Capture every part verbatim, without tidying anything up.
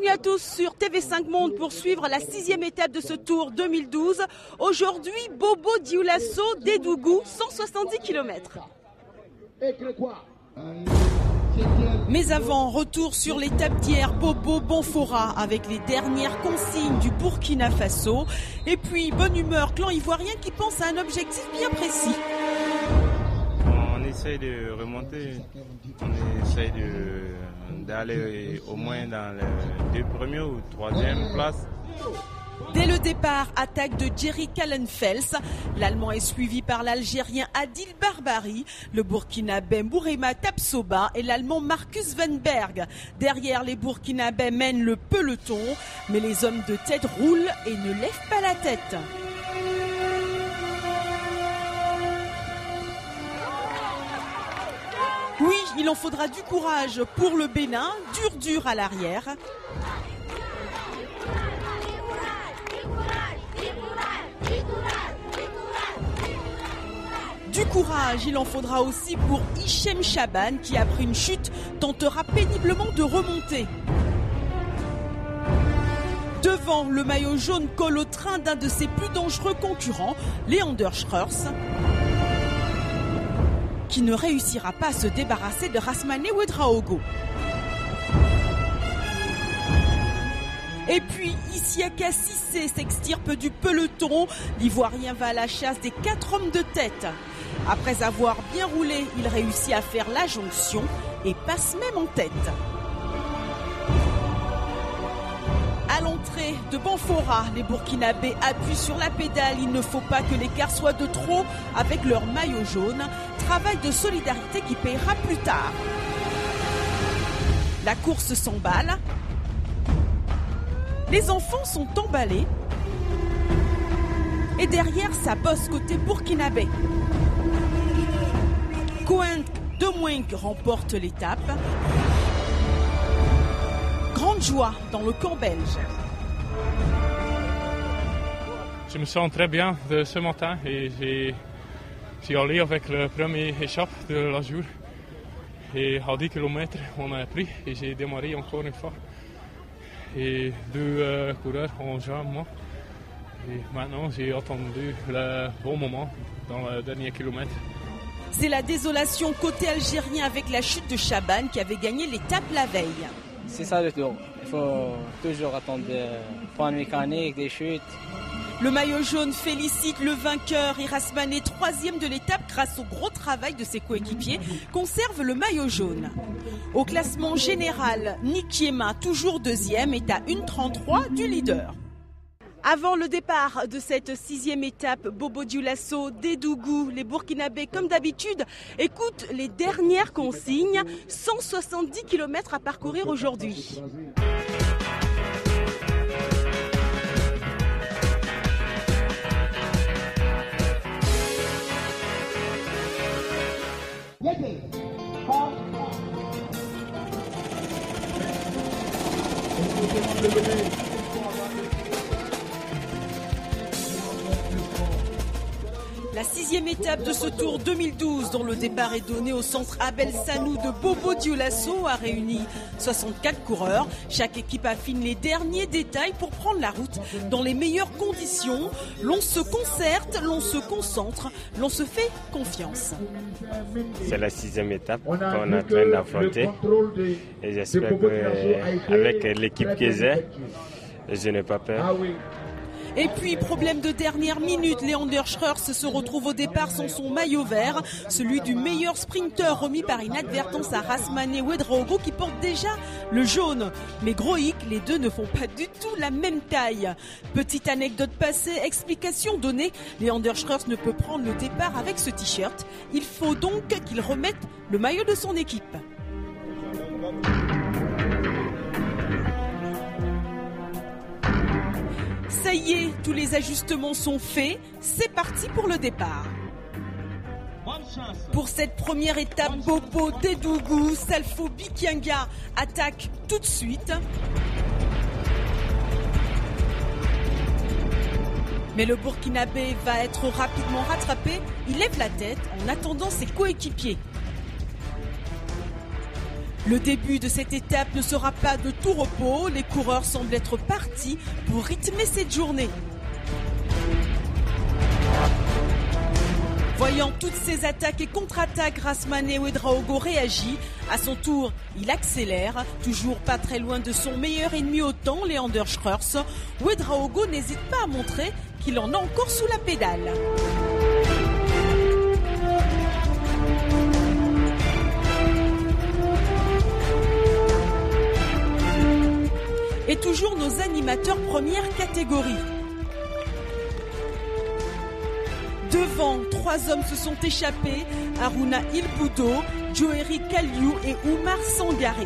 Bienvenue à tous sur T V cinq Monde pour suivre la sixième étape de ce Tour deux mille douze. Aujourd'hui, Bobo Dioulasso d'Edougou, cent soixante-dix kilomètres. Mais avant, retour sur l'étape d'hier, Bobo Bonfora avec les dernières consignes du Burkina Faso. Et puis, bonne humeur, clan ivoirien qui pense à un objectif bien précis. On essaye de remonter, on essaye d'aller au moins dans les deux premières ou troisième place. Dès le départ, attaque de Jerry Kallenfels. L'Allemand est suivi par l'Algérien Adil Barbari, le Burkinabé Mbourema Tapsoba et l'Allemand Marcus Wenberg. Derrière, les Burkinabés mènent le peloton, mais les hommes de tête roulent et ne lèvent pas la tête. Oui, il en faudra du courage pour le Bénin, dur dur à l'arrière. Du courage, il en faudra aussi pour Hichem Chaban qui, après une chute, tentera péniblement de remonter. Devant, le maillot jaune colle au train d'un de ses plus dangereux concurrents, Leander Schreurs, qui ne réussira pas à se débarrasser de Rasmane Ouedraogo. Et puis, Isiaka Cissé s'extirpe du peloton. L'Ivoirien va à la chasse des quatre hommes de tête. Après avoir bien roulé, il réussit à faire la jonction et passe même en tête. À l'entrée de Banfora, les Burkinabés appuient sur la pédale. Il ne faut pas que l'écart soit de trop avec leur maillot jaune. Travail de solidarité qui paiera plus tard. La course s'emballe. Les enfants sont emballés. Et derrière, ça bosse côté burkinabé. Cohen de Mouinck remporte l'étape. Grande joie dans le camp belge. Je me sens très bien de ce matin et j'ai, j'ai allé avec le premier échappe de la journée. Et à dix kilomètres, on a pris et j'ai démarré encore une fois. Et deux euh, coureurs ont joint moi. Et maintenant, j'ai attendu le bon moment dans le dernier kilomètre. C'est la désolation côté algérien avec la chute de Chaban qui avait gagné l'étape la veille. C'est ça le tour. Il faut toujours attendre des points mécaniques, des chutes. Le maillot jaune félicite le vainqueur et Rasmane, troisième de l'étape grâce au gros travail de ses coéquipiers, conserve le maillot jaune. Au classement général, Nikiema, toujours deuxième, est à une trente-trois du leader. Avant le départ de cette sixième étape, Bobo Dioulasso d'Edougou, les Burkinabés, comme d'habitude, écoutent les dernières consignes. cent soixante-dix kilomètres à parcourir aujourd'hui. La sixième étape de ce Tour deux mille douze, dont le départ est donné au centre Abel Sanou de Bobo Dioulasso, a réuni soixante-quatre coureurs. Chaque équipe affine les derniers détails pour prendre la route dans les meilleures conditions. L'on se concerte, l'on se concentre, l'on se fait confiance. C'est la sixième étape qu'on est en train d'affronter. Et j'espère qu'avec l'équipe que j'ai, je n'ai pas peur. Et puis, problème de dernière minute, Leander Schreurs se retrouve au départ sans son maillot vert, celui du meilleur sprinter remis par inadvertance à Rasmane Ouedraogo qui porte déjà le jaune. Mais Groïc, les deux ne font pas du tout la même taille. Petite anecdote passée, explication donnée, Leander Schreurs ne peut prendre le départ avec ce t-shirt. Il faut donc qu'il remette le maillot de son équipe. Ça y est, tous les ajustements sont faits. C'est parti pour le départ. Pour cette première étape, Bobo d'Edougou, Salfo Bikianga attaque tout de suite. Mais le Burkinabé va être rapidement rattrapé. Il lève la tête en attendant ses coéquipiers. Le début de cette étape ne sera pas de tout repos. Les coureurs semblent être partis pour rythmer cette journée. Voyant toutes ces attaques et contre-attaques, Rasmane Ouedraogo réagit. À son tour, il accélère. Toujours pas très loin de son meilleur ennemi au temps, Leander Schreurs. Ouedraogo n'hésite pas à montrer qu'il en a encore sous la pédale. Et toujours nos animateurs première catégorie. Devant, trois hommes se sont échappés, Haruna Ilboudo, Joeri Kaliou et Oumar Sangaré.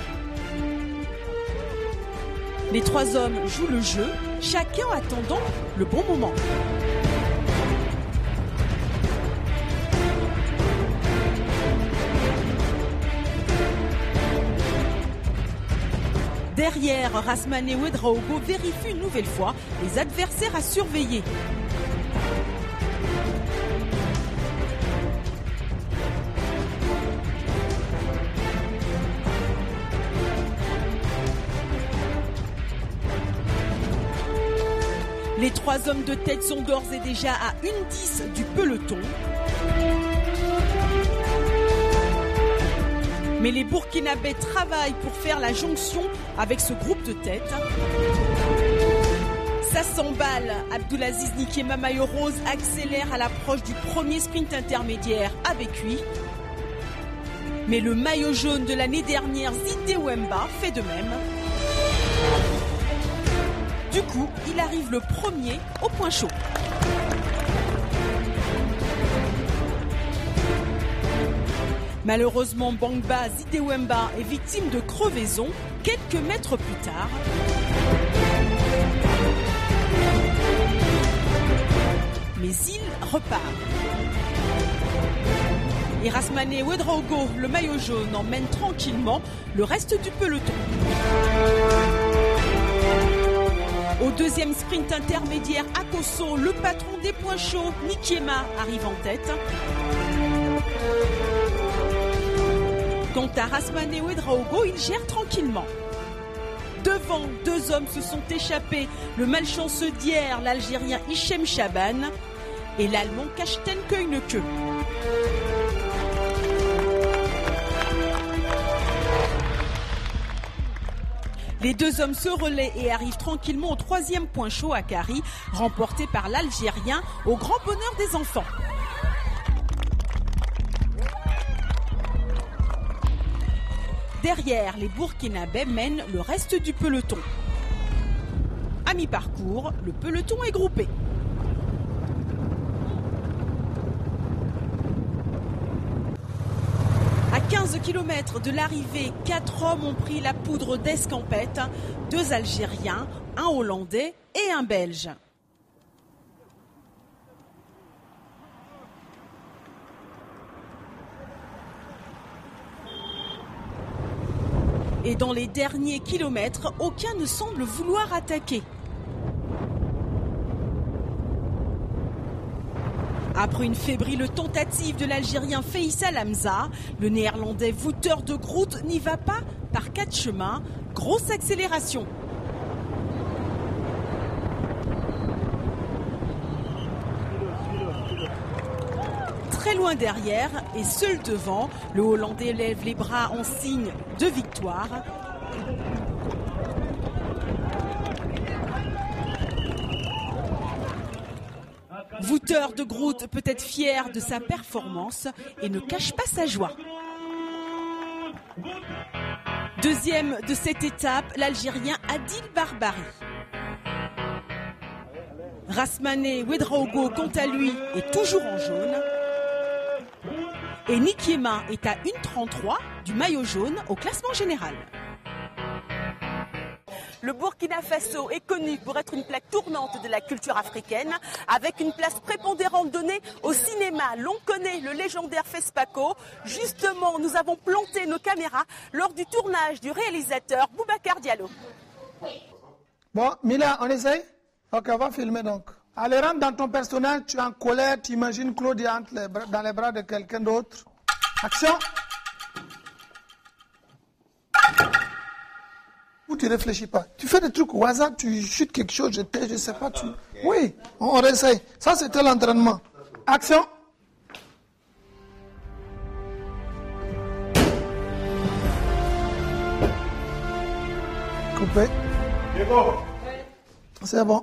Les trois hommes jouent le jeu, chacun attendant le bon moment. Derrière, Rasmane Ouedraogo vérifie une nouvelle fois les adversaires à surveiller. Les trois hommes de tête sont d'ores et déjà à une dix du peloton. Mais les Burkinabés travaillent pour faire la jonction avec ce groupe de tête. Ça s'emballe. Abdulaziz Nikiema Maillot Rose accélère à l'approche du premier sprint intermédiaire avec lui. Mais le maillot jaune de l'année dernière, Zide Wemba, fait de même. Du coup, il arrive le premier au point chaud. Malheureusement, Bangba Zidewemba est victime de crevaison quelques mètres plus tard. Mais il repart. Et Rasmane Ouedraogo, le maillot jaune, emmène tranquillement le reste du peloton. Au deuxième sprint intermédiaire à Kosso, le patron des points chauds, Nikiema, arrive en tête. Quant à Rasmane Ouedraogo, il gère tranquillement. Devant, deux hommes se sont échappés. Le malchanceux d'hier, l'Algérien Hichem Chaban et l'Allemand Kachten Koeineke. Les deux hommes se relaient et arrivent tranquillement au troisième point chaud à Kari, remporté par l'Algérien au grand bonheur des enfants. Derrière, les Burkinabés mènent le reste du peloton. À mi-parcours, le peloton est groupé. À quinze kilomètres de l'arrivée, quatre hommes ont pris la poudre d'escampette, deux Algériens, un Hollandais et un Belge. Et dans les derniers kilomètres, aucun ne semble vouloir attaquer. Après une fébrile tentative de l'Algérien Faisal Hamza, le Néerlandais Wouter de Groot n'y va pas par quatre chemins. Grosse accélération. Très loin derrière et seul devant, le Hollandais lève les bras en signe de victoire. Wouter de Groot peut être fier de sa performance et ne cache pas sa joie. Deuxième de cette étape, l'Algérien Adil Barbari. Rasmane Ouedraogo, quant à lui, est toujours en jaune. Et Nikiema est à une trente-trois du maillot jaune au classement général. Le Burkina Faso est connu pour être une plaque tournante de la culture africaine, avec une place prépondérante donnée au cinéma. L'on connaît le légendaire Fespaco. Justement, nous avons planté nos caméras lors du tournage du réalisateur Boubacar Diallo. Bon, Mila, on essaye? Ok, on va filmer donc. Allez, rentre dans ton personnage, tu es en colère, tu imagines Claudia entre les bras, dans les bras de quelqu'un d'autre. Action! où tu ne réfléchis pas. Tu fais des trucs au hasard, tu chutes quelque chose, je ne je sais pas. Tu... Oui, on, on réessaye. Ça, c'était l'entraînement. Action. Coupé. C'est bon.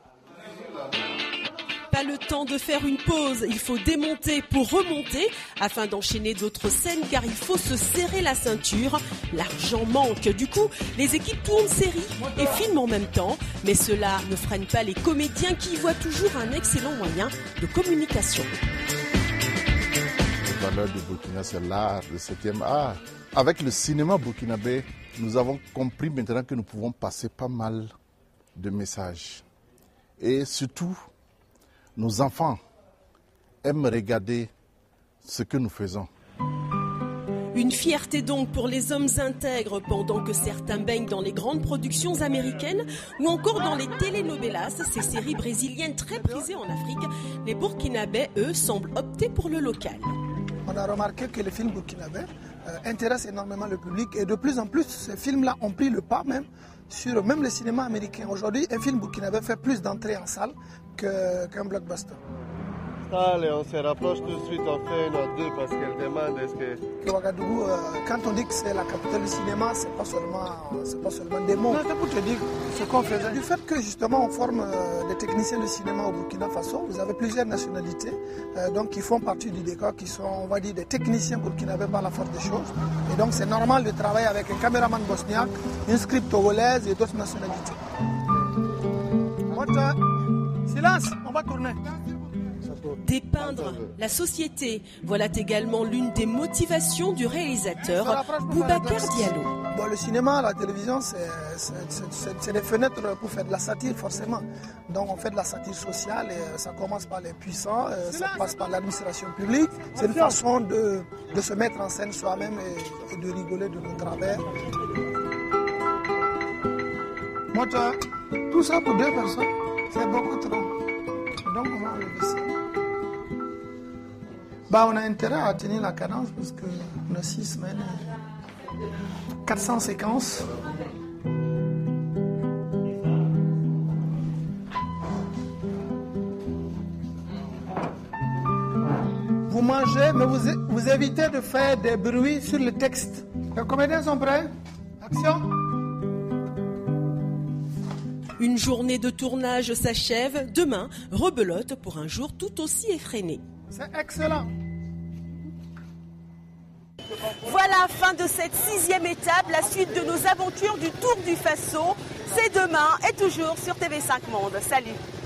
Pas le temps de faire une pause, il faut démonter pour remonter afin d'enchaîner d'autres scènes car il faut se serrer la ceinture. L'argent manque, du coup les équipes tournent série et filment en même temps, mais cela ne freine pas les comédiens qui y voient toujours un excellent moyen de communication. Le valeur du Burkina, c'est l'art, le septième art. Avec le cinéma burkinabé, nous avons compris maintenant que nous pouvons passer pas mal de messages. Et surtout, nos enfants aiment regarder ce que nous faisons. Une fierté donc pour les hommes intègres pendant que certains baignent dans les grandes productions américaines ou encore dans les telenovelas, ces séries brésiliennes très prisées en Afrique. Les Burkinabés, eux, semblent opter pour le local. On a remarqué que les films burkinabés euh, intéressent énormément le public et de plus en plus, ces films-là ont pris le pas même sur même le cinéma américain. Aujourd'hui, un film burkinabé fait plus d'entrées en salle qu'un qu blockbuster. Allez, on se rapproche tout de suite, on fait notre deux parce qu'elle demande est-ce que... Ouagadougou, euh, quand on dit que c'est la capitale du cinéma, c'est pas seulement, c'est pas seulement des mots. C'est pour te dire ce qu'on faisait. Du fait que justement on forme euh, des techniciens de cinéma au Burkina Faso, vous avez plusieurs nationalités, euh, donc qui font partie du décor, qui sont, on va dire, des techniciens burkinabés par la force des choses. Et donc c'est normal de travailler avec un caméraman bosniaque, une script togolaise et d'autres nationalités. Moteur. Silence, on va tourner. Dépeindre la société, voilà également l'une des motivations du réalisateur Boubacar Diallo. Bon, le cinéma, la télévision, c'est des fenêtres pour faire de la satire forcément. Donc on fait de la satire sociale et ça commence par les puissants, ça passe par l'administration publique. C'est une façon de, de se mettre en scène soi-même et, et de rigoler de nos travers. Moteur, tout ça pour deux personnes, c'est beaucoup trop. Donc on va enlever ça. Bah, on a intérêt à tenir la cadence parce qu'on a six semaines, quatre cents séquences. Vous mangez, mais vous, vous évitez de faire des bruits sur le texte. Les comédiens sont prêts? Action! Une journée de tournage s'achève. Demain, rebelote pour un jour tout aussi effréné. C'est excellent. Voilà, fin de cette sixième étape. La suite de nos aventures du Tour du Faso, c'est demain et toujours sur T V cinq Monde. Salut.